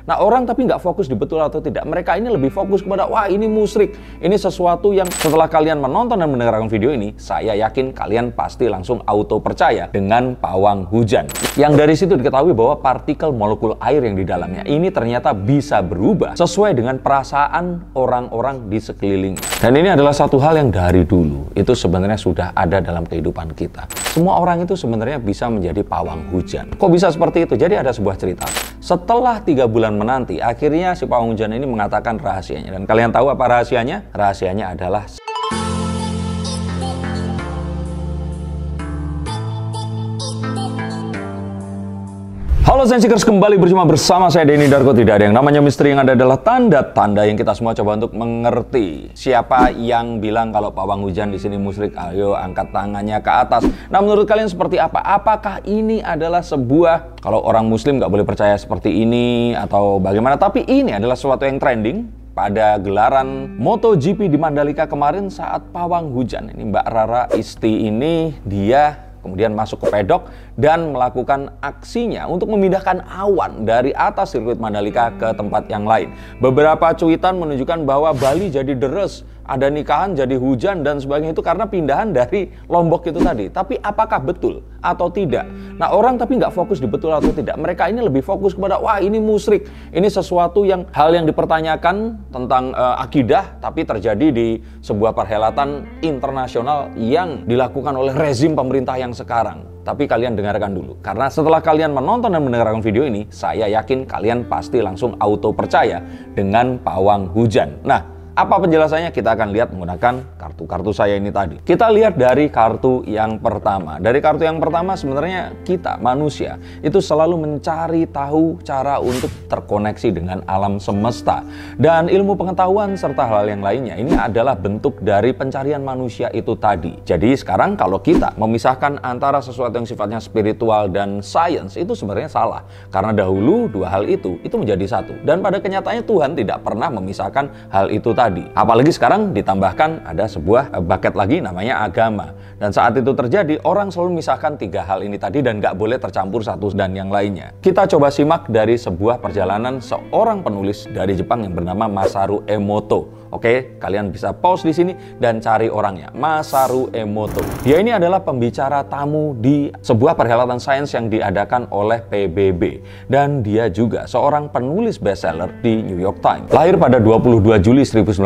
Nah, orang tapi nggak fokus di betul atau tidak. Mereka ini lebih fokus kepada, wah ini musyrik. Ini sesuatu yang setelah kalian menonton dan mendengarkan video ini, saya yakin kalian pasti langsung auto percaya dengan pawang hujan. Yang dari situ diketahui bahwa partikel molekul air yang di dalamnya ini ternyata bisa berubah sesuai dengan perasaan orang-orang di sekelilingnya. Dan ini adalah satu hal yang dari dulu itu sebenarnya sudah ada dalam kehidupan kita. Semua orang itu sebenarnya bisa menjadi pawang hujan. Kok bisa seperti itu? Jadi ada sebuah cerita. Setelah 3 bulan menanti, akhirnya si pawang hujan ini mengatakan rahasianya. Dan kalian tahu apa rahasianya? Rahasianya adalah halo Sensikers, kembali bersama saya Denny Darko. Tidak ada yang namanya misteri, yang ada adalah tanda-tanda yang kita semua coba untuk mengerti. Siapa yang bilang kalau pawang hujan di sini musyrik? Ayo angkat tangannya ke atas. Nah, menurut kalian seperti apa? Apakah ini adalah sebuah, kalau orang muslim nggak boleh percaya seperti ini atau bagaimana? Tapi ini adalah sesuatu yang trending pada gelaran MotoGP di Mandalika kemarin saat pawang hujan. Ini Mbak Rara Isti ini dia kemudian masuk ke pedok dan melakukan aksinya untuk memindahkan awan dari atas sirkuit Mandalika ke tempat yang lain. Beberapa cuitan menunjukkan bahwa Bali jadi deres, ada nikahan jadi hujan dan sebagainya itu karena pindahan dari Lombok itu tadi. Tapi apakah betul atau tidak? Nah, orang tapi nggak fokus di betul atau tidak. Mereka ini lebih fokus kepada, wah ini musyrik. Ini sesuatu yang hal yang dipertanyakan tentang akidah, tapi terjadi di sebuah perhelatan internasional yang dilakukan oleh rezim pemerintah yang sekarang. Tapi kalian dengarkan dulu, karena setelah kalian menonton dan mendengarkan video ini, saya yakin kalian pasti langsung auto percaya dengan pawang hujan. Nah, apa penjelasannya? Kita akan lihat menggunakan kartu-kartu saya ini tadi. Kita lihat dari kartu yang pertama. Dari kartu yang pertama sebenarnya kita manusia itu selalu mencari tahu cara untuk terkoneksi dengan alam semesta. Dan ilmu pengetahuan serta hal yang lainnya ini adalah bentuk dari pencarian manusia itu tadi. Jadi sekarang kalau kita memisahkan antara sesuatu yang sifatnya spiritual dan sains itu sebenarnya salah. Karena dahulu dua hal itu menjadi satu. Dan pada kenyataannya Tuhan tidak pernah memisahkan hal itu tadi. Apalagi sekarang ditambahkan ada sebuah bucket lagi namanya agama. Dan saat itu terjadi, orang selalu memisahkan tiga hal ini tadi dan nggak boleh tercampur satu dan yang lainnya. Kita coba simak dari sebuah perjalanan seorang penulis dari Jepang yang bernama Masaru Emoto. Oke, kalian bisa pause di sini dan cari orangnya, Masaru Emoto. Dia ini adalah pembicara tamu di sebuah perhelatan sains yang diadakan oleh PBB. Dan dia juga seorang penulis bestseller di New York Times. Lahir pada 22 Juli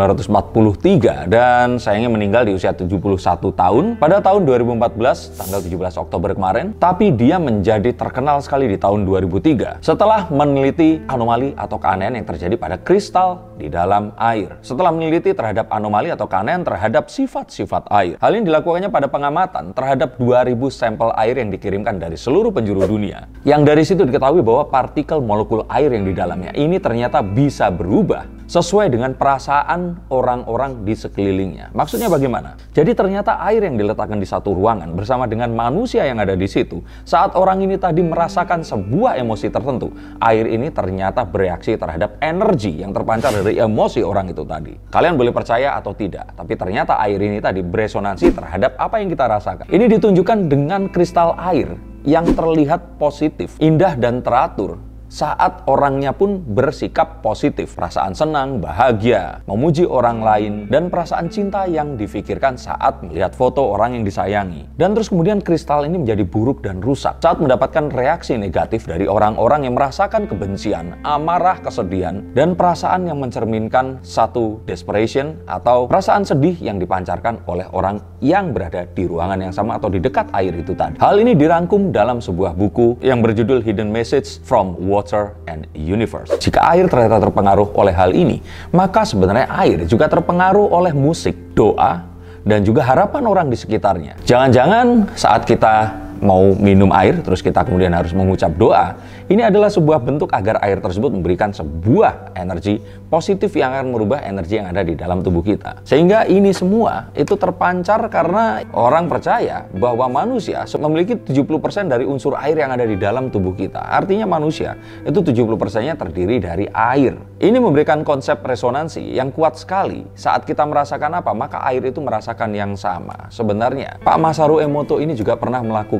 1943 dan sayangnya meninggal di usia 71 tahun pada tahun 2014, tanggal 17 Oktober kemarin. Tapi dia menjadi terkenal sekali di tahun 2003 setelah meneliti anomali atau keanehan yang terjadi pada kristal di dalam air. Setelah meneliti terhadap anomali atau keanehan terhadap sifat-sifat air. Hal ini dilakukannya pada pengamatan terhadap 2000 sampel air yang dikirimkan dari seluruh penjuru dunia. Yang dari situ diketahui bahwa partikel molekul air yang di dalamnya ini ternyata bisa berubah sesuai dengan perasaan orang-orang di sekelilingnya. Maksudnya bagaimana? Jadi ternyata air yang diletakkan di satu ruangan bersama dengan manusia yang ada di situ, saat orang ini tadi merasakan sebuah emosi tertentu, air ini ternyata bereaksi terhadap energi yang terpancar dari emosi orang itu tadi. Kalian boleh percaya atau tidak, tapi ternyata air ini tadi beresonansi terhadap apa yang kita rasakan. Ini ditunjukkan dengan kristal air yang terlihat positif, indah dan teratur. Saat orangnya pun bersikap positif, perasaan senang, bahagia, memuji orang lain, dan perasaan cinta yang difikirkan saat melihat foto orang yang disayangi. Dan terus kemudian kristal ini menjadi buruk dan rusak saat mendapatkan reaksi negatif dari orang-orang yang merasakan kebencian, amarah, kesedihan, dan perasaan yang mencerminkan satu desperation atau perasaan sedih yang dipancarkan oleh orang yang berada di ruangan yang sama atau di dekat air itu tadi. Hal ini dirangkum dalam sebuah buku yang berjudul Hidden Message from Water and Universe. Jika air ternyata terpengaruh oleh hal ini, maka sebenarnya air juga terpengaruh oleh musik, doa, dan juga harapan orang di sekitarnya. Jangan-jangan saat kita mau minum air, terus kita kemudian harus mengucap doa, ini adalah sebuah bentuk agar air tersebut memberikan sebuah energi positif yang akan merubah energi yang ada di dalam tubuh kita. Sehingga ini semua itu terpancar karena orang percaya bahwa manusia memiliki 70% dari unsur air yang ada di dalam tubuh kita. Artinya manusia itu 70%-nya terdiri dari air. Ini memberikan konsep resonansi yang kuat sekali. Saat kita merasakan apa, maka air itu merasakan yang sama. Sebenarnya, Pak Masaru Emoto ini juga pernah melakukan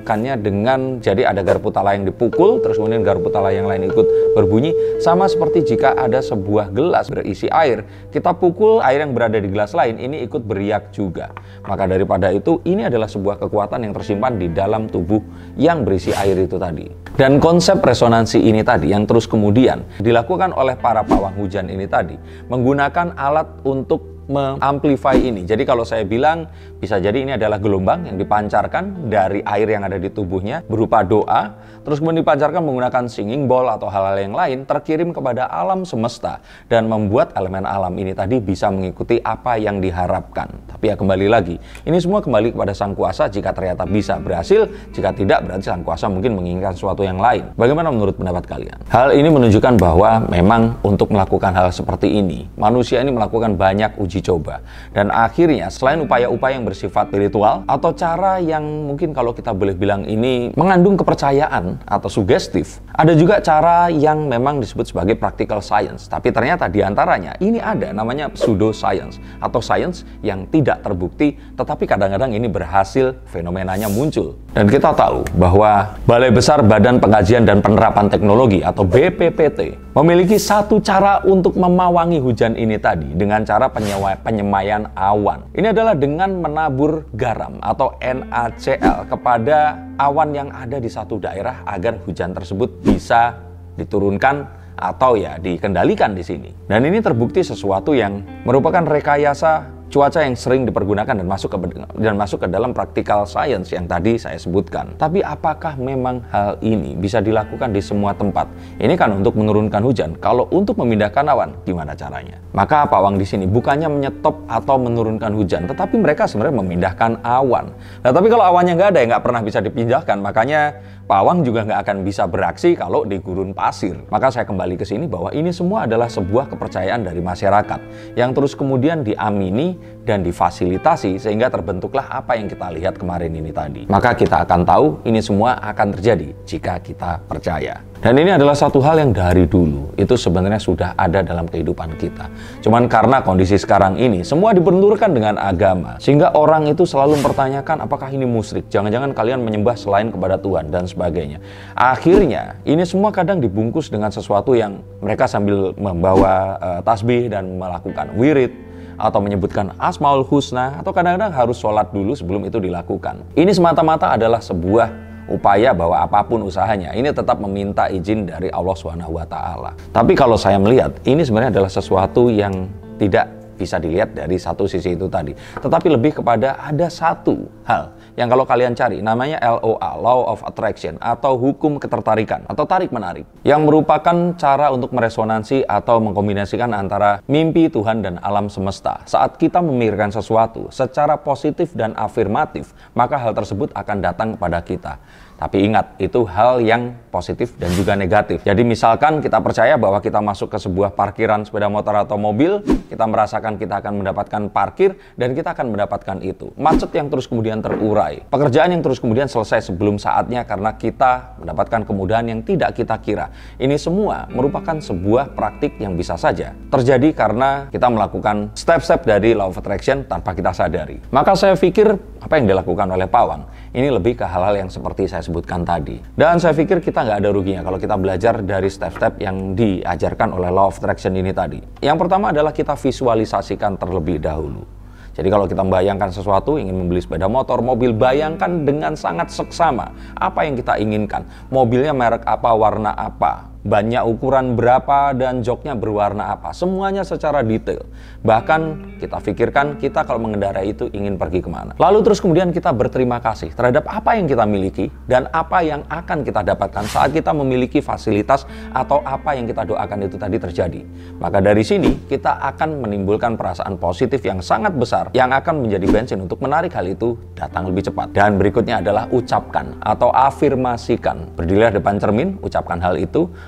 membedakannya dengan, jadi ada garpu tala yang dipukul, terus kemudian garpu tala yang lain ikut berbunyi. Sama seperti jika ada sebuah gelas berisi air, kita pukul air yang berada di gelas lain, ini ikut beriak juga. Maka daripada itu, ini adalah sebuah kekuatan yang tersimpan di dalam tubuh yang berisi air itu tadi. Dan konsep resonansi ini tadi yang terus kemudian dilakukan oleh para pawang hujan ini tadi, menggunakan alat untuk mengamplify ini. Jadi kalau saya bilang, bisa jadi ini adalah gelombang yang dipancarkan dari air yang ada di tubuhnya berupa doa, terus kemudian dipancarkan menggunakan singing bowl atau hal-hal yang lain, terkirim kepada alam semesta dan membuat elemen alam ini tadi bisa mengikuti apa yang diharapkan. Tapi ya kembali lagi, ini semua kembali kepada sang kuasa. Jika ternyata bisa berhasil, jika tidak berarti sang kuasa mungkin menginginkan sesuatu yang lain. Bagaimana menurut pendapat kalian? Hal ini menunjukkan bahwa memang untuk melakukan hal seperti ini, manusia ini melakukan banyak uji coba. Dan akhirnya selain upaya-upaya yang bersifat spiritual atau cara yang mungkin kalau kita boleh bilang ini mengandung kepercayaan atau sugestif, ada juga cara yang memang disebut sebagai practical science. Tapi ternyata diantaranya ini ada namanya pseudo science atau science yang tidak terbukti, tetapi kadang-kadang ini berhasil fenomenanya muncul. Dan kita tahu bahwa Balai Besar Badan Pengkajian dan Penerapan Teknologi atau BPPT memiliki satu cara untuk memawangi hujan ini tadi dengan cara penyemaian awan. Ini adalah dengan menabur garam atau NaCl kepada awan yang ada di satu daerah agar hujan tersebut bisa diturunkan atau ya dikendalikan di sini. Dan ini terbukti sesuatu yang merupakan rekayasa cuaca yang sering dipergunakan dan masuk ke dalam practical science yang tadi saya sebutkan. Tapi apakah memang hal ini bisa dilakukan di semua tempat? Ini kan untuk menurunkan hujan. Kalau untuk memindahkan awan, gimana caranya? Maka pawang di sini bukannya menyetop atau menurunkan hujan, tetapi mereka sebenarnya memindahkan awan. Nah, tapi kalau awannya nggak ada, ya nggak pernah bisa dipindahkan. Makanya pawang juga nggak akan bisa beraksi kalau di gurun pasir. Maka saya kembali ke sini bahwa ini semua adalah sebuah kepercayaan dari masyarakat yang terus kemudian diamini dan difasilitasi sehingga terbentuklah apa yang kita lihat kemarin ini tadi. Maka kita akan tahu ini semua akan terjadi jika kita percaya. Dan ini adalah satu hal yang dari dulu itu sebenarnya sudah ada dalam kehidupan kita. Cuman karena kondisi sekarang ini semua dibenturkan dengan agama, sehingga orang itu selalu mempertanyakan apakah ini musyrik, jangan-jangan kalian menyembah selain kepada Tuhan dan sebagainya. Akhirnya ini semua kadang dibungkus dengan sesuatu yang mereka sambil membawa tasbih dan melakukan wirid atau menyebutkan Asmaul Husna, atau kadang-kadang harus sholat dulu sebelum itu dilakukan. Ini semata-mata adalah sebuah upaya bahwa apapun usahanya ini tetap meminta izin dari Allah SWT. Tapi kalau saya melihat ini sebenarnya adalah sesuatu yang tidak bisa dilihat dari satu sisi itu tadi, tetapi lebih kepada ada satu hal yang kalau kalian cari namanya LOA, Law of Attraction, atau hukum ketertarikan atau tarik-menarik, yang merupakan cara untuk meresonansi atau mengkombinasikan antara mimpi Tuhan dan alam semesta. Saat kita memikirkan sesuatu secara positif dan afirmatif, maka hal tersebut akan datang kepada kita. Tapi ingat, itu hal yang positif dan juga negatif. Jadi misalkan kita percaya bahwa kita masuk ke sebuah parkiran sepeda motor atau mobil, kita merasakan kita akan mendapatkan parkir dan kita akan mendapatkan itu. Macet yang terus kemudian terurai. Pekerjaan yang terus kemudian selesai sebelum saatnya karena kita mendapatkan kemudahan yang tidak kita kira. Ini semua merupakan sebuah praktik yang bisa saja terjadi karena kita melakukan step-step dari Law of Attraction tanpa kita sadari. Maka saya pikir apa yang dilakukan oleh pawang ini lebih ke hal-hal yang seperti saya sebutkan tadi. Dan saya pikir kita nggak ada ruginya kalau kita belajar dari step-step yang diajarkan oleh Law of Attraction ini tadi. Yang pertama adalah kita visualisasikan terlebih dahulu. Jadi kalau kita membayangkan sesuatu, ingin membeli sepeda motor, mobil, bayangkan dengan sangat seksama apa yang kita inginkan. Mobilnya merek apa, warna apa, bannya ukuran berapa, dan joknya berwarna apa. Semuanya secara detail. Bahkan kita pikirkan kita kalau mengendarai itu ingin pergi kemana. Lalu terus kemudian kita berterima kasih terhadap apa yang kita miliki dan apa yang akan kita dapatkan saat kita memiliki fasilitas atau apa yang kita doakan itu tadi terjadi. Maka dari sini kita akan menimbulkan perasaan positif yang sangat besar yang akan menjadi bensin untuk menarik hal itu datang lebih cepat. Dan berikutnya adalah ucapkan atau afirmasikan. Berdirilah depan cermin, ucapkan hal itu.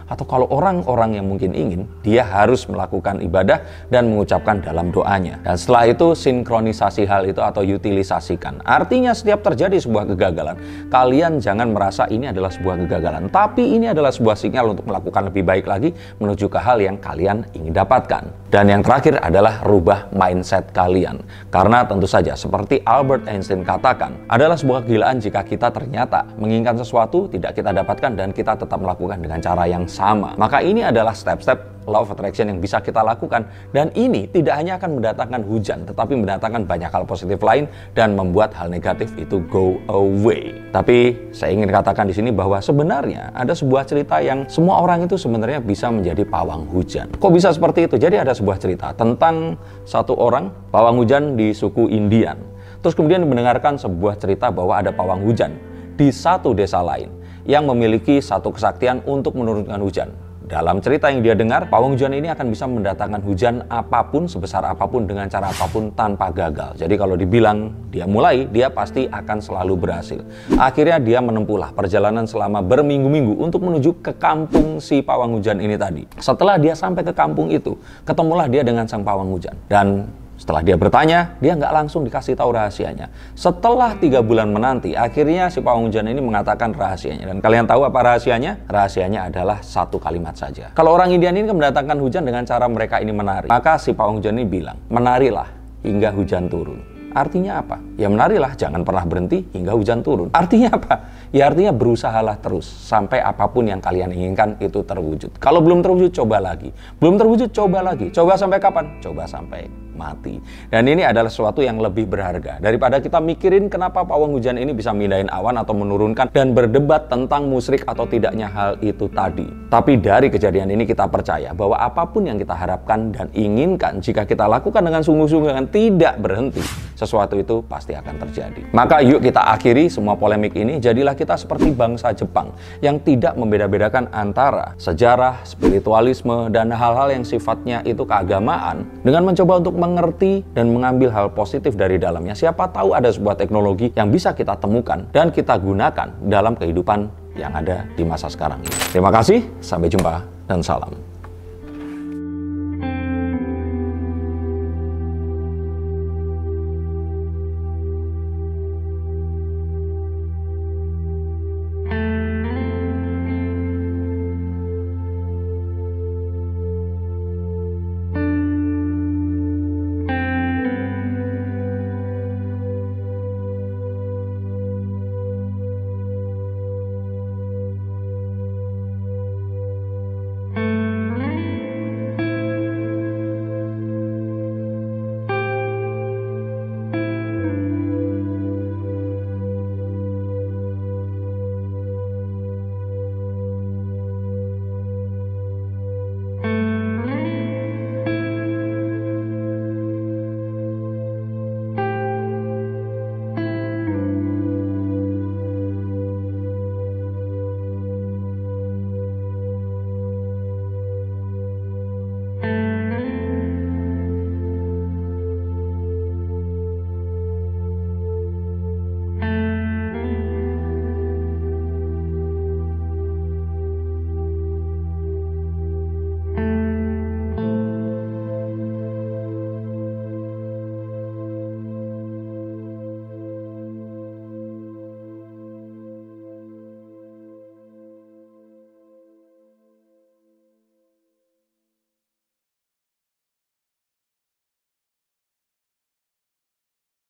atau kalau orang-orang yang mungkin ingin, dia harus melakukan ibadah dan mengucapkan dalam doanya. Dan setelah itu sinkronisasi hal itu atau utilisasikan. Artinya setiap terjadi sebuah kegagalan, kalian jangan merasa ini adalah sebuah kegagalan, tapi ini adalah sebuah sinyal untuk melakukan lebih baik lagi menuju ke hal yang kalian ingin dapatkan. Dan yang terakhir adalah rubah mindset kalian. Karena tentu saja seperti Albert Einstein katakan, adalah sebuah kegilaan jika kita ternyata menginginkan sesuatu tidak kita dapatkan dan kita tetap melakukan dengan cara yang sama. Maka ini adalah step-step law of attraction yang bisa kita lakukan, dan ini tidak hanya akan mendatangkan hujan tetapi mendatangkan banyak hal positif lain dan membuat hal negatif itu go away. Tapi saya ingin katakan di sini bahwa sebenarnya ada sebuah cerita yang semua orang itu sebenarnya bisa menjadi pawang hujan. Kok bisa seperti itu? Jadi ada sebuah cerita tentang satu orang pawang hujan di suku Indian. Terus kemudian mendengarkan sebuah cerita bahwa ada pawang hujan di satu desa lain yang memiliki satu kesaktian untuk menurunkan hujan. Dalam cerita yang dia dengar, pawang hujan ini akan bisa mendatangkan hujan apapun, sebesar apapun, dengan cara apapun, tanpa gagal. Jadi kalau dibilang dia mulai, dia pasti akan selalu berhasil. Akhirnya dia menempuhlah perjalanan selama berminggu-minggu untuk menuju ke kampung si pawang hujan ini tadi. Setelah dia sampai ke kampung itu, ketemulah dia dengan sang pawang hujan. Dan setelah dia bertanya, dia nggak langsung dikasih tahu rahasianya. Setelah 3 bulan menanti, akhirnya si pawang hujan ini mengatakan rahasianya. Dan kalian tahu apa rahasianya? Rahasianya adalah satu kalimat saja. Kalau orang Indian ini mendatangkan hujan dengan cara mereka ini menari, maka si pawang hujan ini bilang, menarilah hingga hujan turun. Artinya apa? Ya menarilah, jangan pernah berhenti hingga hujan turun. Artinya apa? Ya artinya berusahalah terus sampai apapun yang kalian inginkan itu terwujud. Kalau belum terwujud, coba lagi. Belum terwujud, coba lagi. Coba sampai kapan? Coba sampai mati. Dan ini adalah sesuatu yang lebih berharga daripada kita mikirin kenapa pawang hujan ini bisa mindahin awan atau menurunkan dan berdebat tentang musyrik atau tidaknya hal itu tadi. Tapi dari kejadian ini kita percaya bahwa apapun yang kita harapkan dan inginkan, jika kita lakukan dengan sungguh-sungguh dan tidak berhenti, sesuatu itu pasti akan terjadi. Maka yuk kita akhiri semua polemik ini, jadilah kita seperti bangsa Jepang yang tidak membeda-bedakan antara sejarah, spiritualisme, dan hal-hal yang sifatnya itu keagamaan dengan mencoba untuk mengerti dan mengambil hal positif dari dalamnya. Siapa tahu ada sebuah teknologi yang bisa kita temukan dan kita gunakan dalam kehidupan yang ada di masa sekarang ini. Terima kasih, sampai jumpa dan salam.